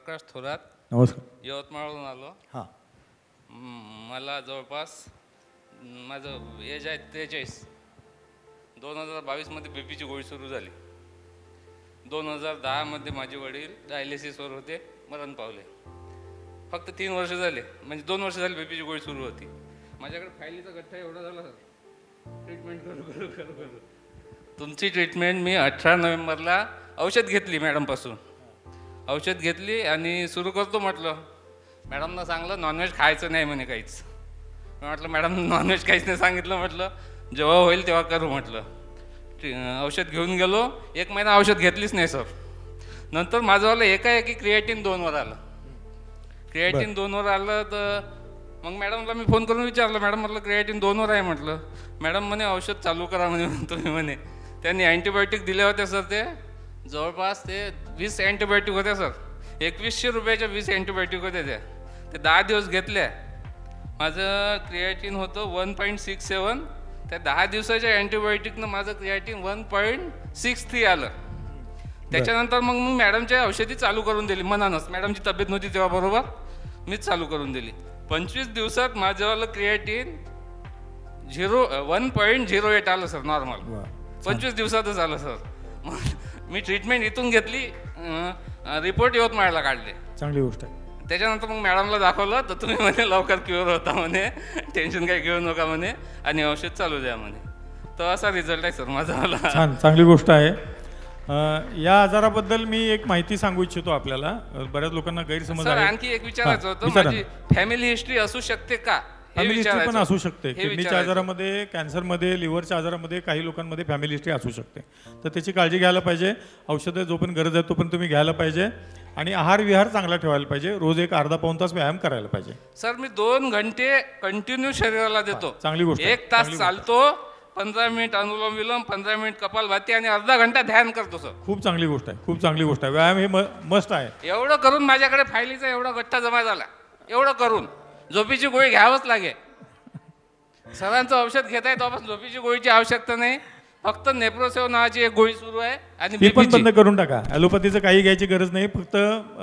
प्रकाश थोरात, नमस्कार. यवतमाळहून आलो. हां. मला जवळपास माझं एज आहे 43. 2022मध्ये बीपीची गोळी सुरू झाली. 2010मध्ये माझे वडील डायलिसिसवर होते, मरण पावले. फक्त 3 वर्ष झाले, म्हणजे 2 वर्ष झाली बीपीची गोळी सुरू होती. माझ्याकडे फायलीचा गठ्ठा एवढा झाला सर. ट्रीटमेंट करू. तुमची ट्रीटमेंट मी 18 नोव्हेंबरला औषध घेतली मॅडमपासून. औषध घेतली आणि सुरू करतो म्हटलं. मॅडमनं सांगलं नॉनव्हेज खायचं नाही म्हणे काहीच. म्हटलं मॅडम नॉनव्हेज काहीच नाही सांगितलं. म्हटलं जेव्हा होईल तेव्हा करू म्हटलं. औषध घेऊन गेलो. 1 महिना औषध घेतलीच नाही सर. नंतर माझंवालं एकाएकी क्रिएटिन 2वर आलं. क्रिएटिन 2वर आलं तर मग मॅडमला मी फोन करून विचारलं, मॅडम म्हटलं क्रिएटिन 2वर आहे म्हटलं. मॅडम म्हणे औषध चालू करा म्हणे तुम्ही म्हणे. त्यांनी अँटीबायोटिक दिले होते सर. ते जवळपास ते 20 अँटीबायोटिक होत्या सर. 2100 रुपयाच्या 20 अँटीबायोटिक होत्या त्या. ते 10 दिवस घेतल्या. माझं क्रिएटिन होतं 1.67. त्या 10 दिवसाच्या अँटीबायोटिकनं माझं क्रिएटिन 1.63 आलं. त्याच्यानंतर मग मॅडमच्या औषधी चालू करून दिली मनानंच. मॅडमची तब्येत नव्हती तेव्हा बरोबर, मीच चालू करून दिली. 25 दिवसात माझ्यावालं क्रिएटिन 1.08 आलं सर नॉर्मल. 25 दिवसातच आलं सर. मी ट्रीटमेंट इथून घेतली, रिपोर्ट यवतमाळला काढले. चांगली गोष्ट आहे. त्याच्यानंतर मग मॅडमला दाखवलं तर तुम्ही म्हणे लवकर क्युअर होता म्हणे, टेन्शन काही घेऊ नका म्हणे आणि औषध चालू द्या म्हणे. तर असा रिझल्ट आहे सर माझा. छान, चांगली गोष्ट आहे. या आजाराबद्दल मी एक माहिती सांगू इच्छितो आपल्याला. बऱ्याच लोकांना गैरसमज आहे. आणखी एक विचारायचं होतं, माझी फॅमिली हिस्ट्री असू शकते का? फॅमिली हिस्ट्री पण असू शकते. किडनीच्या आजारामध्ये, कॅन्सरमध्ये, लिव्हरच्या आजारामध्ये काही लोकांमध्ये फॅमिली हिस्ट्री असू शकते. तर त्याची काळजी घ्यायला पाहिजे. औषधं जो पण गरज आहे तो पण तुम्ही घ्यायला पाहिजे. आणि आहार विहार चांगला ठेवायला पाहिजे. रोज एक अर्धा पाऊण तास व्यायाम करायला पाहिजे. सर मी 2 घंटे कंटिन्यू शरीराला देतो. चांगली गोष्ट. 1 तास चालतो, 15 मिनिट अनुलोम विलोम, 15 मिनिट कपालभाती आणि अर्धा घंटा ध्यान करतो सर. खूप चांगली गोष्ट आहे. खूप चांगली गोष्ट आहे. व्यायाम हे मस्ट आहे. एवढं करून माझ्याकडे फायलीचा एवढा गठ्ठा जमा झाला. एवढं करून झोपीची गोळी घ्यावंच लागेल. सरांचं औषध घेता येतो आपण. झोपीची गोळीची आवश्यकता नाही. फक्त नेप्रोसेव नावाची एक गोळी सुरू आहे आणि ती पण बंद करून टाका. ॲलोपॅथीचं काही घ्यायची गरज नाही. फक्त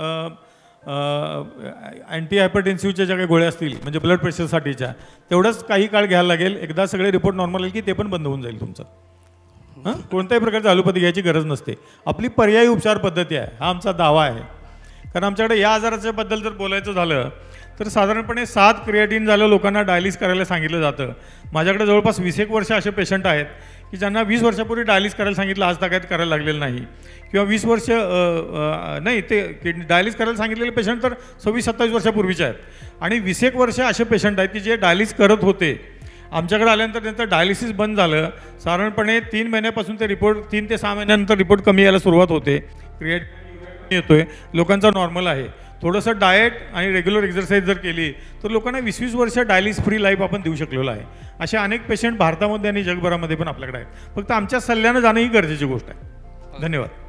अँटी हायपरटेन्सिव्हच्या ज्या काही गोळ्या असतील म्हणजे ब्लड प्रेशरसाठीच्या तेवढंच काही काळ घ्यायला लागेल. एकदा सगळे रिपोर्ट नॉर्मल येईल की ते पण बंद होऊन जाईल तुमचं. कोणत्याही प्रकारची ॲलोपॅथी घ्यायची गरज नसते. आपली पर्यायी उपचार पद्धती आहे, हा आमचा दावा आहे. कारण आमच्याकडे या आजाराच्या बद्दल जर बोलायचं झालं तर साधारणपणे 7 क्रिएटिन झालं लोकांना डायलिस करायला सांगितलं जातं. माझ्याकडे जवळपास 20 वर्ष असे पेशंट आहेत की ज्यांना 20 वर्षापूर्वी डायलिस करायला सांगितलं, आज तगायत करायला लागलेलं नाही. किंवा 20 वर्ष नाही, ते डायलिस करायला सांगितलेले पेशंट तर 26-27 वर्षापूर्वीचे आहेत. आणि 20 वर्ष असे पेशंट आहेत की जे डायलिस करत होते. आमच्याकडे आल्यानंतर त्यांचं डायलिसिस बंद झालं. साधारणपणे 3 महिन्यापासून ते रिपोर्ट 3 ते 6 महिन्यानंतर रिपोर्ट कमी यायला सुरुवात होते. क्रिएट येतोय, लोकांचा नॉर्मल आहे. थोडंसं डाएट आणि रेग्युलर एक्सरसाइज जर केली तर लोकांना 20-20 वर्ष डायलिस फ्री लाईफ आपण देऊ शकलेलो आहे. असे अनेक पेशंट भारतामध्ये आणि जगभरामध्ये पण आपल्याकडे आहेत. फक्त आमच्या सल्ल्यानं जाणं ही गरजेची गोष्ट आहे. धन्यवाद.